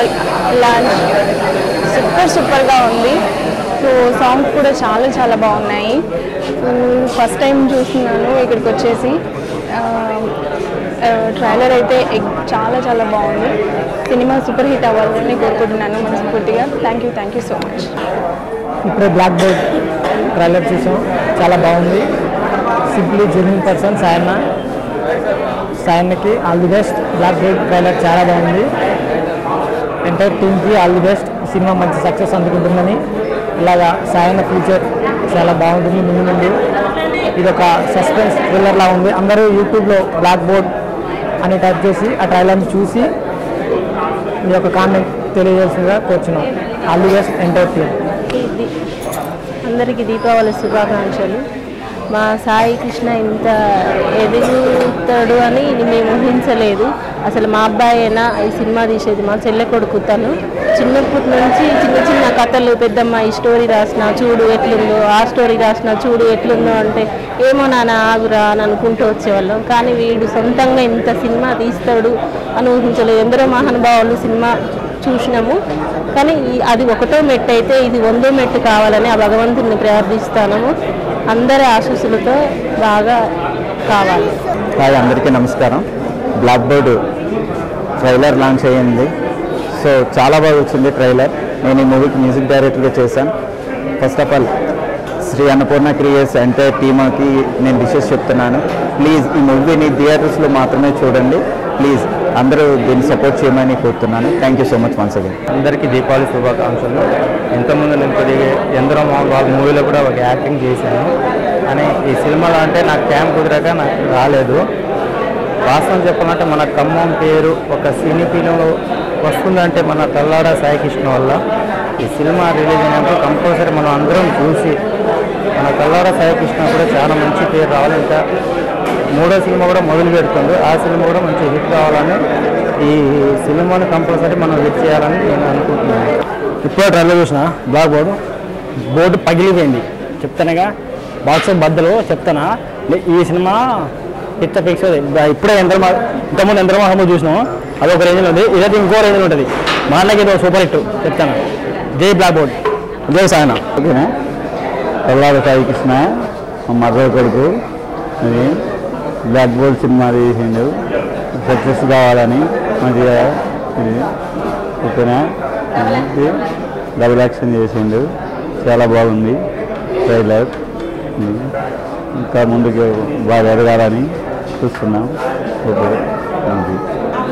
Launch సూపర్గా ఉంది. So songs కూడా చాలా బాగున్నాయి. ఫస్ట్ టైం చూస్తున్నాను ఇక్కడికి వచ్చేసి. ట్రైలర్ అయితే చాలా బాగుంది. సినిమా సూపర్ హిట్ అవ్వాలని కోరుకుంటున్నాను మనస్ఫూర్తిగా. Thank you so much. ఇప్పుడే బ్లాక్ బోర్డ్ ట్రైలర్ చూసాం, చాలా బాగుంది. సింప్లీ జెన్యూన్ పర్సన్ సాయన్నకి all the best. Black board trailer చాలా బాగుంది. ఎంటైర్ టీమ్కి ఆల్ ది బెస్ట్. సినిమా మంచి సక్సెస్ అందుకుంటుందని, ఇలాగా సాయన్న ఫ్యూచర్ చాలా బాగుంటుంది ముందు నుండి. ఇది ఒక సస్పెన్స్ థ్రిల్లర్లా ఉంది. అందరూ యూట్యూబ్లో బ్లాక్ బోర్డ్ అని టైప్ చేసి ఆ ట్రైలర్ని చూసి మీ యొక్క కామెంట్ తెలియజేసిందిగా కోరుచున్నాం. All the best entire team. అందరికీ దీపావళి శుభాకాంక్షలు. మా సాయి కృష్ణ ఇంత ఎదుగుతాడు అని మేము ఊహించలేదు. అసలు మా అబ్బాయి అయినా ఈ సినిమా తీసేది మా చెల్లె కొడుకు. తను చిన్నప్పటి నుంచి చిన్న కథలు, పెద్దమ్మ ఈ స్టోరీ రాసిన చూడు ఎట్లుందో, ఆ స్టోరీ రాసిన చూడు ఎట్లుందో అంటే ఏమో నాన్న ఆగురా అని అనుకుంటూ వచ్చేవాళ్ళం. కానీ వీడు సొంతంగా ఇంత సినిమా తీస్తాడు అని ఊహించలేదు. ఎందరో మహానుభావులు సినిమా చూసినాము, కానీ అది ఒకటో మెట్టు అయితే ఇది 100వ మెట్టు కావాలని ఆ భగవంతుని ప్రార్థిస్తాము. అందరి ఆశీస్సులతో బాగా కావాలి. హాయ్, అందరికీ నమస్కారం. బ్లాక్ బోర్డ్ ట్రైలర్ లాంచ్ అయ్యింది. సో చాలా బాగా వచ్చింది ట్రైలర్. నేను ఈ మూవీకి మ్యూజిక్ డైరెక్టర్గా చేశాను. First of all Shri Annapurna creates entire టీమ్కి నేను విషెస్ చెప్తున్నాను. ప్లీజ్ ఈ మూవీని థియేటర్స్లో మాత్రమే చూడండి. ప్లీజ్ అందరూ దీన్ని సపోర్ట్ చేయమని కోరుతున్నాను. Thank you so much once again. అందరికీ దీపావళి శుభాకాంక్షలు. ఎంతమంది నేను కొద్దిగా ఎందరో వాళ్ళ మూవీలో కూడా ఒక యాక్టింగ్ చేశాను. కానీ ఈ సినిమాలో అంటే నాకు క్యాంప్ కుదిరాక నాకు రాలేదు. వాస్తవం చెప్పాలంటే మన ఖమ్మం పేరు ఒక సినీ ఫిలింలో వస్తుందంటే మన తల్లాడ సాయికృష్ణ వల్ల. ఈ సినిమా రిలీజ్ అయినప్పుడు కంపల్సరీ మనం అందరం చూసి మన తల్లాడ సాయికృష్ణ కూడా చాలా మంచి పేరు రావాలి. ఇంకా 3వ సినిమా కూడా మొదలు పెడుతుంది. ఆ సినిమా కూడా మంచి హిట్ కావాలని, ఈ సినిమాని కంపల్సరీ మనం హిట్ చేయాలని నేను అనుకుంటున్నాను. ఇప్పుడే ట్రైలర్ చూసిన బ్లాక్ బోర్డు పగిలిపోయింది. చెప్తానుగా బాక్స్ బద్దలు చెప్తానా. ఈ సినిమా హిట్ ఫిక్స్. ఇప్పుడే ఇంతకుముందు ఎందరో చూసినాం, అదొక రేంజ్లో ఉంది. ఇదైతే ఇంకో రేంజ్లో ఉంటుంది. మా అన్నకి ఇది సూపర్ హిట్ చెప్తాను. జై బ్లాక్ బోర్డ్, జై సాయన. ఓకేనా? తల్లాడ సాయికృష్ణ మా మదర్ కొడుకు. అది బ్లాక్ బోర్డ్ సినిమా తీసిండు, సక్సెస్ కావాలని మంచిగా. ఓకేనా? డబుల్ యాక్షన్ చేసిండు, చాలా బాగుంది ట్రైలర్. ఇంకా ముందుకు బాగా ఎదగాలని చూస్తున్నాం. Okay, thank you.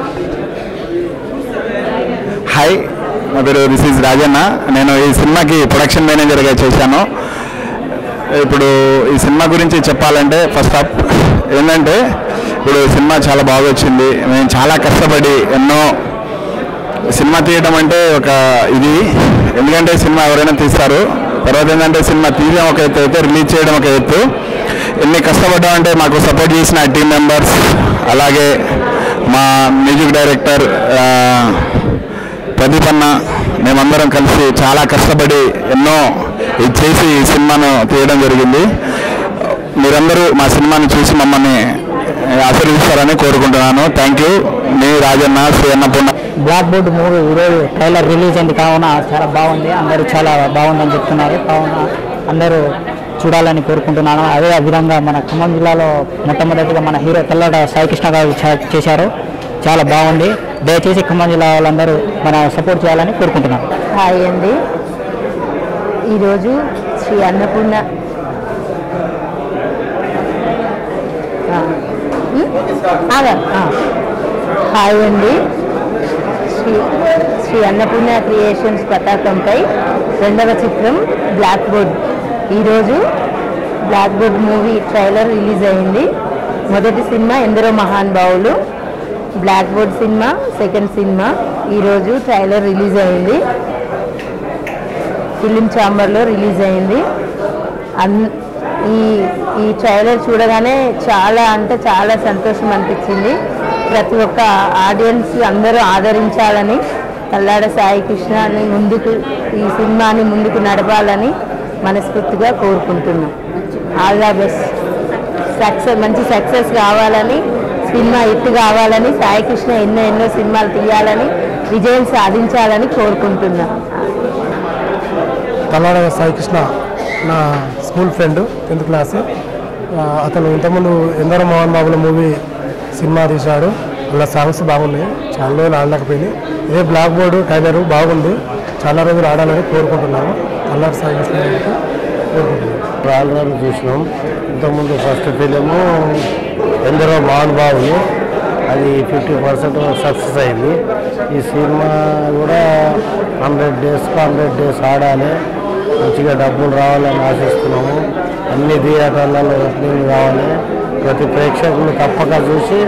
హాయ్, నా పేరు దిస్ ఈజ్ రాజన్న. నేను ఈ సినిమాకి ప్రొడక్షన్ మేనేజర్గా చేశాను. ఇప్పుడు ఈ సినిమా గురించి చెప్పాలంటే ఫస్ట్ ఆఫ్ ఏంటంటే, ఇప్పుడు సినిమా చాలా బాగా వచ్చింది. మేము చాలా కష్టపడి ఎన్నో సినిమా తీయడం అంటే ఒక ఇది. ఎందుకంటే సినిమా ఎవరైనా తీస్తారు, తర్వాత ఏంటంటే సినిమా తీయడం ఒక ఎత్తు అయితే రిలీజ్ చేయడం ఒక ఎత్తు. ఎన్ని కష్టపడ్డామంటే మాకు సపోర్ట్ చేసిన టీమ్ మెంబర్స్, అలాగే మా మ్యూజిక్ డైరెక్టర్ ప్రదీప్ అన్న, మేమందరం కలిసి చాలా కష్టపడి ఎన్నో ఇది చేసి ఈ సినిమాను తీయడం జరిగింది. మీరందరూ మా సినిమాని చూసి మమ్మల్ని ఆశీర్వదిస్తారని కోరుకుంటున్నాను. Thank you. మీ Rajanna, Shri Annapurna. Black board movie ఈరోజు ట్రైలర్ రిలీజ్ అయింది కావున చాలా బాగుంది. అందరూ చాలా బాగుందని చెప్తున్నారు. కావున అందరూ చూడాలని కోరుకుంటున్నాను. అదే విధంగా మన ఖమ్మం జిల్లాలో మొట్టమొదటిగా మన హీరో తల్లాడ సాయికృష్ణ గారు చేశారు. చాలా బాగుంది. దయచేసి ఖమ్మం జిల్లా వాళ్ళందరూ మన సపోర్ట్ చేయాలని కోరుకుంటున్నాను. హాయ్ అండి, ఈరోజు శ్రీ అన్నపూర్ణ హాయ్ అండి, శ్రీ అన్నపూర్ణ క్రియేషన్స్ పతాకంపై 2వ చిత్రం బ్లాక్ బోర్డ్. ఈరోజు black board movie trailer release అయింది. మొదటి సినిమా ఎందరో మహానుభావులు, బ్లాక్ బోర్డ్ సినిమా సెకండ్ సినిమా. ఈరోజు ట్రైలర్ రిలీజ్ అయింది, ఫిలిం ఛాంబర్లో రిలీజ్ అయింది. ఈ ట్రైలర్ చూడగానే చాలా అంటే చాలా సంతోషం అనిపించింది. ప్రతి ఒక్క ఆడియన్స్ అందరూ ఆదరించాలని, తల్లాడ సాయికృష్ణని ఈ సినిమాని ముందుకు నడపాలని మనస్ఫూర్తిగా కోరుకుంటున్నాం. All the best. మంచి సక్సెస్ కావాలని, సినిమా హిట్ కావాలని, సాయికృష్ణ ఎన్నో సినిమాలు తీయాలని విజయం సాధించాలని కోరుకుంటున్నాను. తల్లాడ సాయి కృష్ణ నా స్కూల్ ఫ్రెండ్ 10th క్లాస్. అతను ఇంతకుముందు ఎందరో మోహన్ బాబుల మూవీ సినిమా తీశాడు. అలా సాంగ్స్ బాగున్నాయి, చాలా రోజులు ఆడలేకపోయింది. ఇదే బ్లాక్ బోర్డు ట్రైలర్ బాగుంది, చాలా రోజులు ఆడాలని కోరుకుంటున్నాను. తల్లాడ సాయి కృష్ణ కోరుకుంటున్నాను. ట్రైలర్ చూసినాం. ఇంతకుముందు ఫస్ట్ ఫిలిము ఎందరో మోహన్ బాబుని, అది 50% సక్సెస్ అయింది. ఈ సినిమా కూడా 100 డేస్ ఆడాలి, మంచిగా డబ్బులు రావాలని ఆశిస్తున్నాము. అన్ని థియేటర్లలో ఓపెనింగ్ కావాలి. ప్రతి ప్రేక్షకులు తప్పక చూసి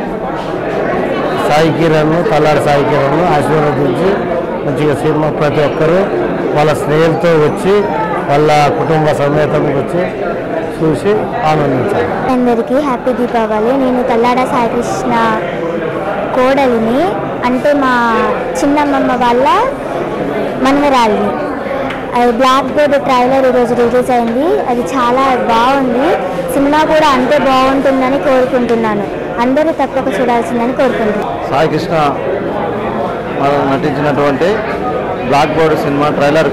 సాయి కిరణ్, తల్లాడ సాయి కిరణ్ ఆశీర్వదించి మంచిగా సినిమా ప్రతి ఒక్కరూ వాళ్ళ స్నేహితులతో వచ్చి వాళ్ళ కుటుంబ సమేతంగా వచ్చి చూసి ఆనందించాలి. అందరికీ హ్యాపీ దీపావళి. నేను తల్లాడ సాయి కృష్ణ కోడలిని, అంటే మా చిన్నమ్మమ్మ వాళ్ళ మనవరాలిని. అది బ్లాక్ బోర్డ్ ట్రైలర్ ఈరోజు రిలీజ్ అయింది. అది చాలా బాగుంది. సినిమా కూడా అంతే బాగుంటుందని కోరుకుంటున్నాను. అందరూ తప్పక చూడాల్సిందని కోరుకుంటున్నాను. సాయి కృష్ణ నటించినటువంటి బ్లాక్ బోర్డ్ సినిమా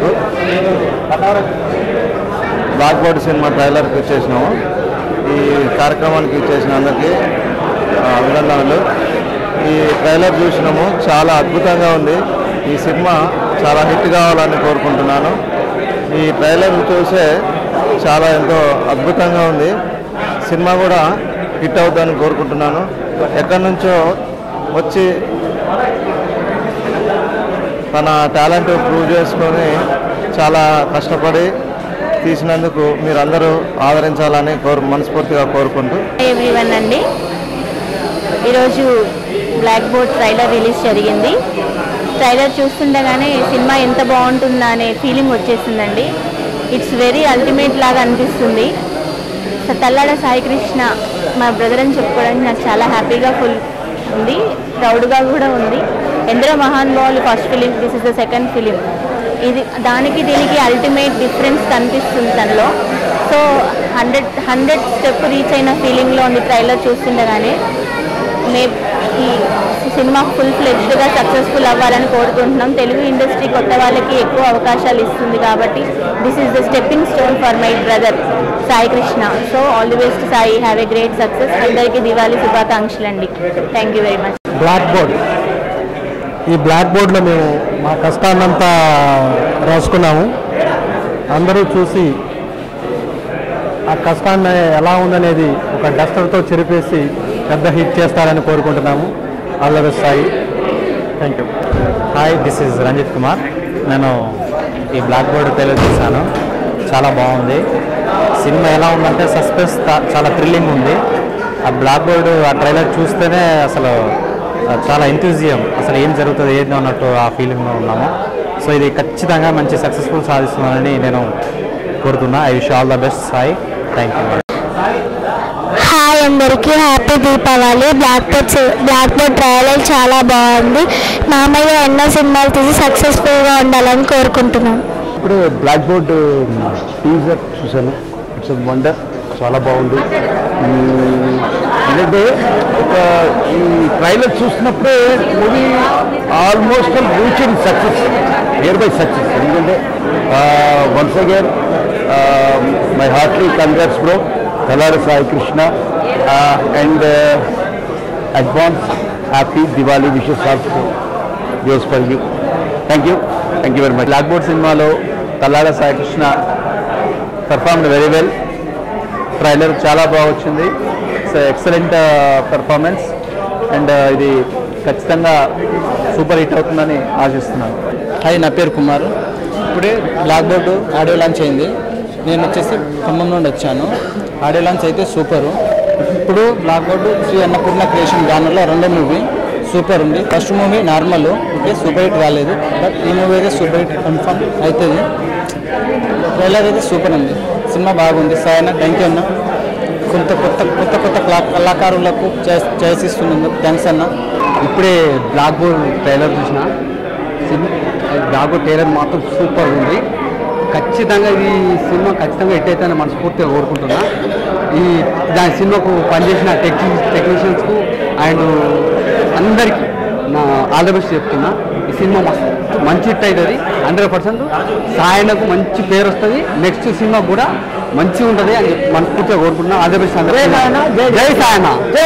ట్రైలర్కి ఇచ్చేసినాము. ఈ కార్యక్రమానికి ఇచ్చేసిన అందరికీ అభినందనలు. ఈ ట్రైలర్ చూసినాము, చాలా అద్భుతంగా ఉంది. ఈ సినిమా చాలా హిట్ కావాలని కోరుకుంటున్నాను. ఈ ట్రైలర్ చూసే చాలా ఎంతో అద్భుతంగా ఉంది. సినిమా కూడా హిట్ అవుతుందని కోరుకుంటున్నాను. ఎక్కడి నుంచో వచ్చి తన టాలెంట్ ప్రూవ్ చేసుకొని చాలా కష్టపడి తీసినందుకు మీరందరూ ఆదరించాలని మనస్ఫూర్తిగా కోరుకుంటూ. ఎవ్రీవన్ అండి, ఈరోజు బ్లాక్ బోర్డ్ ట్రైలర్ రిలీజ్ జరిగింది. ట్రైలర్ చూస్తుండగానే సినిమా ఎంత బాగుంటుందా అనే ఫీలింగ్ వచ్చేసిందండి. ఇట్స్ వెరీ అల్టిమేట్ లాగా అనిపిస్తుంది. తల్లాడ సాయి కృష్ణ మా బ్రదర్ అని చెప్పుకోవడానికి నాకు చాలా హ్యాపీగా ఫుల్ ఉంది, ప్రౌడ్గా కూడా ఉంది. ఎందరో మహాన్ బావులు first film, this is the second film. ఇది దీనికి అల్టిమేట్ డిఫరెన్స్ కనిపిస్తుంది తనలో. సో 100 స్టెప్ రీచ్ అయిన ఫీలింగ్లో ఉంది ట్రైలర్ చూస్తుండగానే. ఈ సినిమా ఫుల్ ఫ్లెడ్జ్డ్గా సక్సెస్ఫుల్ అవ్వాలని కోరుకుంటున్నాం. తెలుగు ఇండస్ట్రీ కొత్త వాళ్ళకి ఎక్కువ అవకాశాలు ఇస్తుంది కాబట్టి this is the stepping stone for my brother Sai Krishna. So all the best Sai, have a great success. అందరికీ దివాళీ శుభాకాంక్షలు అండి. Thank you very much. Black board, ఈ బ్లాక్ బోర్డ్లో మేము మా కష్టాన్నంతా రాసుకున్నాము. అందరూ చూసి ఆ కష్టాన్ని ఎలా ఉందనేది ఒక డస్టర్తో చెరిపేసి పెద్ద హిట్ చేస్తారని కోరుకుంటున్నాము. All the best Sai. Thank you. Hi, this is Ranjith Kumar. నేను ఈ బ్లాక్ బోర్డ్ ట్రైలర్ చూశాను, చాలా బాగుంది. సినిమా ఎలా ఉందంటే సస్పెన్స్ చాలా థ్రిల్లింగ్ ఉంది. ఆ బ్లాక్ బోర్డ్ ఆ ట్రైలర్ చూస్తేనే అసలు చాలా ఎంతూజియం, అసలు ఏం జరుగుతుంది ఏందో అన్నట్టు ఆ ఫీలింగ్లో ఉన్నాము. సో ఇది ఖచ్చితంగా మంచి సక్సెస్ఫుల్ సాధిస్తుందని నేను కోరుతున్నా. I wish all the best Sai. Thank you. Hi అందరికీ happy Deepavali. Black board trailer చాలా బాగుంది. మామయ్య ఎన్నో సినిమాలు తీసి సక్సెస్ఫుల్గా ఉండాలని కోరుకుంటున్నాను. ఇప్పుడు బ్లాక్ బోర్డ్ టీజర్ చూశాను. ఇట్స్ వండర్, చాలా బాగుంది. ఎందుకంటే ఈ ట్రైలర్ చూసినప్పుడే movie almost reaching success, near by success. ఎందుకంటే once again my heartly congrats bro, Thallada Sai Krishna, and advance happy Diwali wishes also goes for you. Thank you very much. Black board సినిమాలో Thallada Sai Krishna performed very well. Trailer చాలా బాగా వచ్చింది. It's excellent performance and ఇది ఖచ్చితంగా super hit అవుతుందని ఆశిస్తున్నాను. Hi, నా పేరు కుమార్. ఇప్పుడే బ్లాక్ బోర్డు ఆడియో లాంచ్ అయింది. నేను వచ్చేసి ఖమ్మం నుండి వచ్చాను. ఆడియో లాంచ్ అయితే సూపరు. ఇప్పుడు black board Shri Annapurna creation బ్యానర్లో రెండో మూవీ సూపర్ ఉంది. First movie normal, okay, super hit రాలేదు. బట్ ఈ మూవీ అయితే సూపర్ హిట్ కన్ఫర్మ్ అవుతుంది. ట్రైలర్ అయితే సూపర్ ఉంది. సినిమా బాగుంది. సాయి అన్న థ్యాంక్ యూ అన్న. కొత్త కళాకారులకు చేసిస్తున్నందుకు థ్యాంక్స్ అన్న. ఇప్పుడే బ్లాక్ బోర్డ్ ట్రైలర్ చూసిన. బ్లాక్ బోర్డ్ ట్రైలర్ మాత్రం సూపర్ ఉంది. ఖచ్చితంగా ఈ సినిమా ఖచ్చితంగా హిట్ అవుతుందని మనస్ఫూర్తిగా కోరుకుంటున్నా. దాని సినిమాకు పనిచేసిన టెక్నీషియన్స్కు అండ్ అందరికీ నా ఆల్ ది బెస్ట్ చెప్తున్నా. ఈ సినిమా మస్తు మంచి హిట్ అవుతుంది 100%. సాయనకు మంచి పేరు వస్తుంది. నెక్స్ట్ సినిమా కూడా మంచిగా ఉంటుంది అని మనస్ఫూర్తిగా కోరుకుంటున్నాం. ఆల్ ది బెస్ట్ అందరూ. జై సాయన.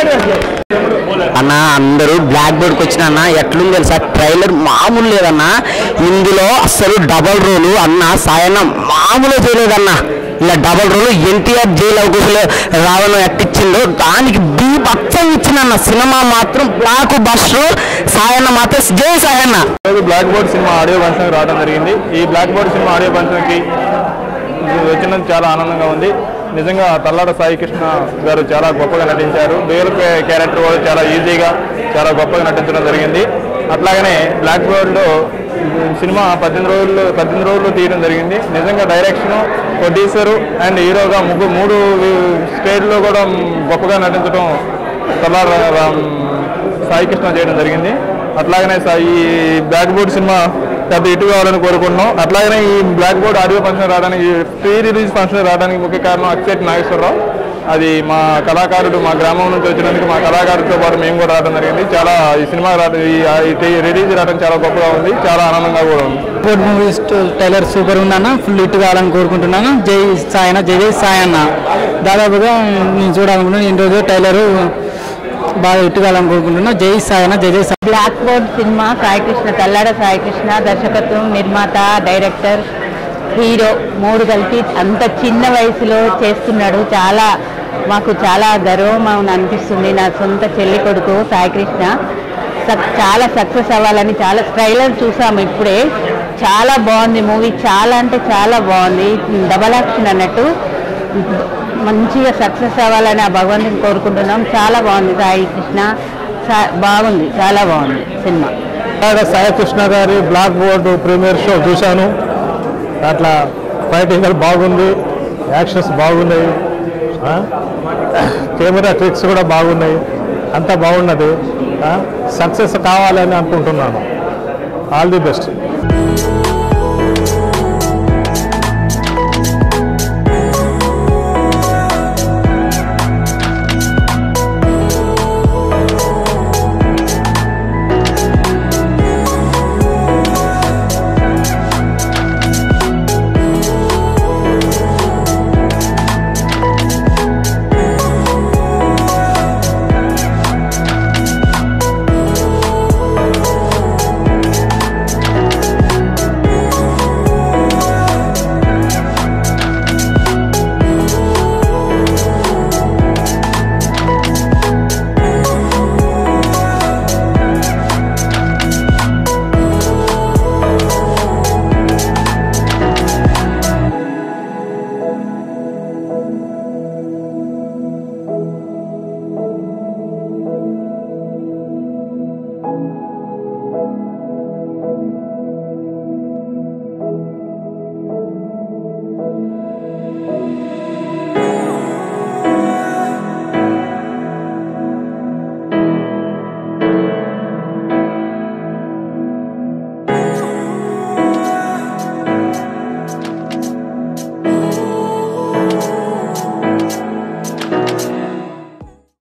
అన్న అందరూ బ్లాక్ బోర్డ్కి వచ్చిన అన్న ఎట్లుంది తెలుసా, ట్రైలర్ మామూలు లేదన్నా. ఇందులో అసలు డబల్ రోలు అన్న సాయన్న మామూలు చేయలేదన్న. ఇలా డబల్ రోలు ఎన్టీఆర్ జైలు అవకాశాలు రావడం ఎట్టిచ్చిందో దానికి బీభత్సం ఇచ్చిందన్న. సినిమా మాత్రం బ్లాక్ బస్టర్. సాయన్న మాత్రం జై సాయన్న. బ్లాక్ బోర్డ్ సినిమా ఆడియో ఫంక్షన్ రావడం జరిగింది. ఈ బ్లాక్ బోర్డ్ సినిమా ఆడియో ఫంక్షన్కి వచ్చినందుకు చాలా ఆనందంగా ఉంది. నిజంగా తల్లాడ సాయి కృష్ణ గారు చాలా గొప్పగా నటించారు. రియల్ క్యారెక్టర్ కూడా చాలా ఈజీగా చాలా గొప్పగా నటించడం జరిగింది. అట్లాగనే బ్లాక్ బోర్డ్లో సినిమా 18 రోజుల్లో తీయడం జరిగింది. నిజంగా డైరెక్షన్, ప్రొడ్యూసరు అండ్ హీరోగా మూడు స్టేజ్లో కూడా గొప్పగా నటించడం తల్లాడ సాయి కృష్ణ చేయడం జరిగింది. అట్లాగనే ఈ బ్లాక్ బోర్డ్ సినిమా పెద్ద హిట్ కావాలని కోరుకుంటున్నాం. అట్లాగనే ఈ బ్లాక్ బోర్డ్ ఆడియో ఫంక్షన్ రావడానికి, ప్రీ రిలీజ్ ఫంక్షన్ రావడానికి ముఖ్య కారణం అక్షయ్ నాగేశ్వరరావు. అది మా కళాకారుడు మా గ్రామం నుంచి వచ్చినందుకు మా కళాకారుడితో పాటు మేము కూడా రావడం జరిగింది. చాలా ఈ సినిమా రిలీజ్ రావడం చాలా గొప్పగా ఉంది. చాలా ఆనందంగా కూడా ఉంది. బోర్డ్ మూవీస్ ట్రైలర్ సూపర్ ఉందన్న. ఫుల్ హిట్ కావాలని కోరుకుంటున్నాను. జై సాయన. జై జై సాయన్న. దాదాపుగా నేను చూడాలనుకుంటున్నాను. ఈ రోజు ట్రైలరు బాగా హిట్ కావాలని కోరుకుంటున్నా. జై సాయన. జై జై సాయన. బ్లాక్ బోర్డ్ సినిమా సాయికృష్ణ, తల్లాడ సాయికృష్ణ దర్శకత్వం, నిర్మాత, డైరెక్టర్, హీరో 3 కలిపి అంత చిన్న వయసులో చేస్తున్నాడు. మాకు చాలా గర్వం అనిపిస్తుంది. నా సొంత చెల్లి కొడుకు సాయికృష్ణ చాలా సక్సెస్ అవ్వాలని చాలా ట్రైలర్ చూసాము ఇప్పుడే. చాలా బాగుంది మూవీ. చాలా అంటే చాలా బాగుంది. డబల్ యాక్షన్ అన్నట్టు మంచిగా సక్సెస్ అవ్వాలని ఆ భగవంతుని కోరుకుంటున్నాం. చాలా బాగుంది. సాయి కృష్ణ బాగుంది. చాలా బాగుంది సినిమా. సాయి కృష్ణ గారి బ్లాక్ బోర్డు ప్రీమియర్ షో చూశాను. అట్లా ఫైటింగ్ బాగుంది, యాక్షన్స్ బాగున్నాయి, కెమెరా ట్రిక్స్ కూడా బాగున్నాయి. అంతా బాగున్నది. సక్సెస్ కావాలని అనుకుంటున్నాను. All the best.